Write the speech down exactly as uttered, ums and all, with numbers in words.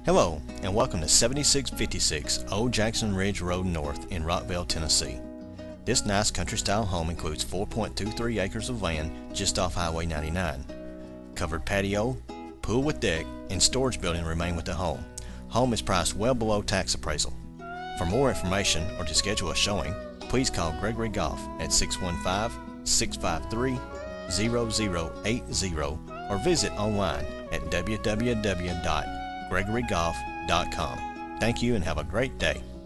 Hello, and welcome to seventy-six fifty-six Old Jackson Ridge Road North in Rockvale, Tennessee. This nice country-style home includes four point two three acres of land just off Highway ninety-nine. Covered patio, pool with deck, and storage building remain with the home. Home is priced well below tax appraisal. For more information or to schedule a showing, please call Gregory Goff at six one five, six five three, zero zero eight zero or visit online at w w w dot gregory goff dot com. Thank you and have a great day.